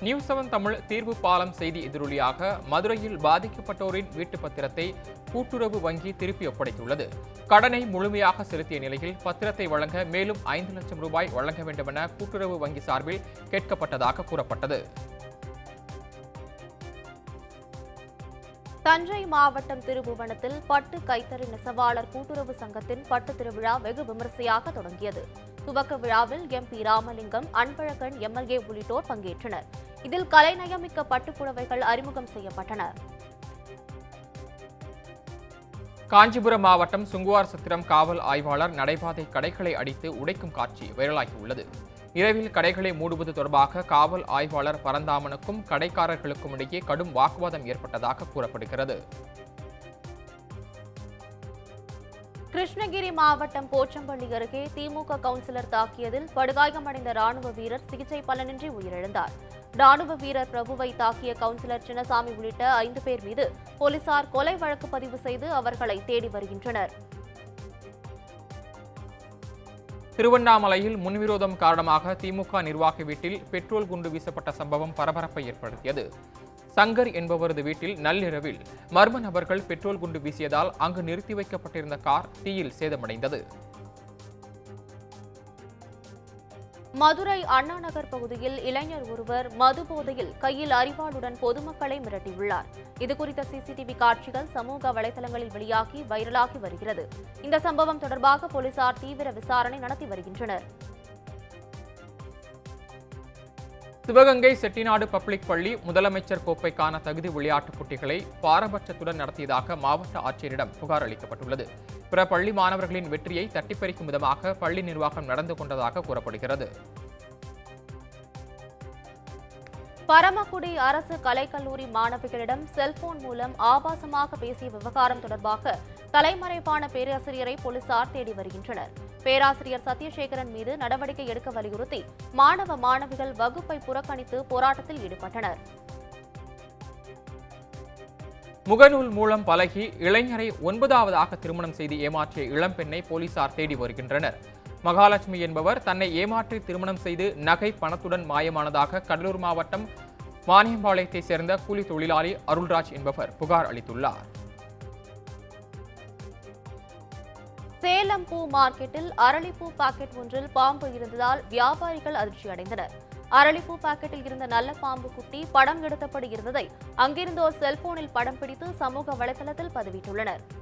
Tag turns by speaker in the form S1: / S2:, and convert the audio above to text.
S1: News7 Tamil தீர்வு பாலம் செய்தி எதிரொலியாக மதுரையில் பாதிக்கப்பட்டோரின் வீட்டு பத்திரத்தை கூட்டுறவு வங்கி திருப்பி ஒப்படைத்துள்ளது. கடனை முழுமையாக செலுத்திய நிலையில் பத்திரத்தை வழங்க மேலும் 5 லட்சம் ரூபாய் வழங்க வேண்டும் என கூட்டுறவு வங்கி சார்பில் கேட்கப்பட்டதாக கூறப்பட்டது.
S2: தஞ்சை மாவட்டம் திருபுவனத்தில் பட்டு கைத்தறி நெசவாளர் கூட்டுறவு சங்கத்தின் பட்டு திருவிழா வெகு விமரிசையாக தொடங்கியது. துவக்க விழாவில் MP ராமலிங்கம், அன்பழகன், MLA உள்ளிட்டோர் பங்கேற்றனர். இதில் கலைநயமிக்க பட்டுப்புடவைகள் அறிமுகம் செய்யப்பட்டன.
S1: காஞ்சிபுரம் மாவட்டம் சுங்குவார் சத்திரம் காவல் ஆய்வாளர் நடைபாதை கடைகளை அடித்து உடைக்கும் காட்சி வைரலாகியுள்ளது. இரவில் கடைகளை மூடுவது தொடர்பாக காவல் ஆய்வாளர் பரந்தாமனுக்கும் கடைக்காரர்களுக்கும் இடையே கடும் வாக்குவாதம் ஏற்பட்டதாக கூறப்படுகிறது.
S2: கிருஷ்ணகிரி மாவட்டம் போச்சம்பள்ளி அருகே திமுக கவுன்சிலர் தாக்கியதில் படுகாயமடைந்த ராணுவ வீரர் சிகிச்சை பலனின்றி உயிரிழந்தார். ராணுவ வீரர் பிரபுவை தாக்கிய கவுன்சிலர் சின்னசாமி உள்ளிட்ட 5 பேர் மீது போலீசார் கொலை வழக்கு பதிவு செய்து அவர்களை தேடி வருகின்றனர்.
S1: திருவண்ணாமலையில் முன்விரோதம் காரணமாக திமுக நிர்வாகி வீட்டில் பெட்ரோல் குண்டு வீசப்பட்ட சம்பவம் பரபரப்பை ஏற்படுத்தியது. சங்கர் என்பவரது வீட்டில் நள்ளிரவில் மர்ம நபர்கள் பெட்ரோல் குண்டு வீசியதால் அங்கு நிறுத்தி வைக்கப்பட்டிருந்த கார் தீயில் சேதமடைந்தது.
S2: மதுரை அண்ணா நகர் பகுதியில் இளைஞர் ஒருவர் மது போதையில் கையில் அரிவாளுடன் பொதுமக்களை மிரட்டியுள்ளார். இதுகுறித்த CCTV காட்சிகள் சமூக வலைதளங்களில் வெளியாகி வைரலாகி வருகிறது. இந்த சம்பவம் தொடர்பாக போலீசார் தீவிர விசாரணை நடத்தி வருகின்றனர்.
S1: சிவகங்கை செட்டிநாடு பப்ளிக் பள்ளி முதலமைச்சர் கோப்பைக்கான தகுதி விளையாட்டுப் போட்டிகளை பாரபட்சத்துடன் நடத்தியதாக மாவட்ட ஆட்சியரிடம் புகார் அளிக்கப்பட்டுள்ளது. பிற பள்ளி மாணவர்களின் வெற்றியை தட்டிப்பறிக்கும் விதமாக பள்ளி நிர்வாகம் நடந்து கொண்டதாக கூறப்படுகிறது.
S2: பரமக்குடி அரசு கலைக்கல்லூரி மாணவிகளிடம் செல்போன் மூலம் ஆபாசமாக பேசிய விவகாரம் தொடர்பாக தலைமறைவான பேராசிரியரை போலீசார் தேடி வருகின்றனர். பேராசிரியர் சத்யசேகரன் மீது நடவடிக்கை எடுக்க வலியுறுத்தி மாணவ மாணவிகள் வகுப்பை புறக்கணித்து போராட்டத்தில் ஈடுபட்டனர்.
S1: முகநூல் மூலம் பழகி இளைஞரை 9வதாக திருமணம் செய்து ஏமாற்றிய இளம்பெண்ணை போலீசார் தேடி வருகின்றனர். மகாலட்சுமி என்பவர் தன்னை ஏமாற்றி திருமணம் செய்து நகை பணத்துடன் மாயமானதாக கடலூர் மாவட்டம் வாணியம்பாளையத்தைச் சேர்ந்த கூலி தொழிலாளி அருள்ராஜ் என்பவர் புகார் அளித்துள்ளார்.
S2: சேலம் பூ மார்க்கெட்டில் அரளிப்பூ பாக்கெட் ஒன்றில் பாம்பு இருந்ததால் வியாபாரிகள் அதிர்ச்சியடைந்தனர். அரளிப்பூ பாக்கெட்டில் இருந்த நல்ல பாம்பு குட்டி படம் எடுத்தபடி இருந்ததை அங்கிருந்தோர் செல்போனில் படம் பிடித்து சமூக வலைதளத்தில் பதிவிட்டுள்ளனர்.